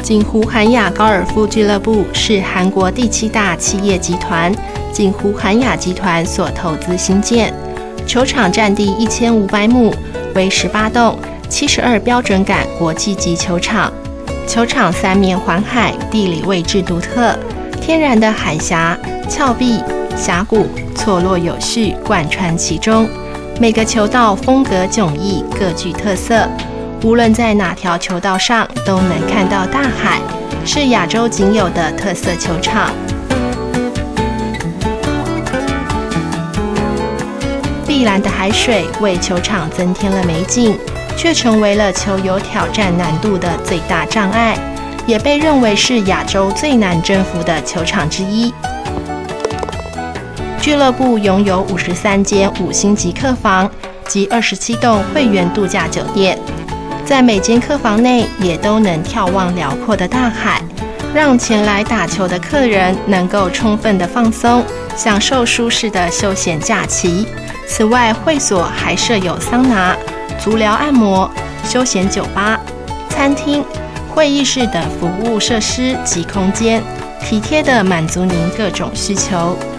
锦湖韩亚高尔夫俱乐部是韩国第7大企业集团锦湖韩亚集团所投资兴建，球场占地1500亩，为18栋72标准感国际级球场。球场3面环海，地理位置独特，天然的海峡、峭壁、峡谷错落有序，贯穿其中。每个球道风格迥异，各具特色。无论在哪条球道上，都能看到大海，是亚洲仅有的特色球场。碧蓝的海水为球场增添了美景，却成为了球友挑战难度的最大障碍，也被认为是亚洲最难征服的球场之一。俱乐部拥有53间5星级客房及27栋会员度假酒店，在每间客房内也都能眺望辽阔的大海，让前来打球的客人能够充分的放松，享受舒适的休闲假期。此外，会所还设有桑拿、足疗按摩、休闲酒吧、餐厅、会议室等服务设施及空间，体贴地满足您各种需求。